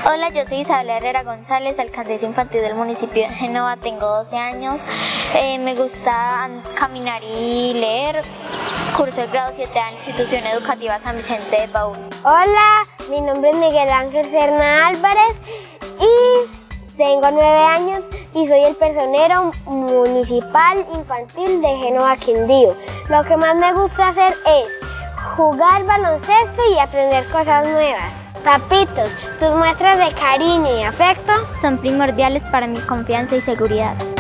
Hola, yo soy Isabel Herrera González, alcaldesa infantil del municipio de Génova, tengo 12 años. Me gusta caminar y leer. Curso el grado 7 de la institución educativa San Vicente de Paúl. Hola, mi nombre es Miguel Ángel Serna Álvarez y tengo 9 años y soy el personero municipal infantil de Génova Quindío. Lo que más me gusta hacer es jugar baloncesto y aprender cosas nuevas. Papitos, tus muestras de cariño y afecto son primordiales para mi confianza y seguridad.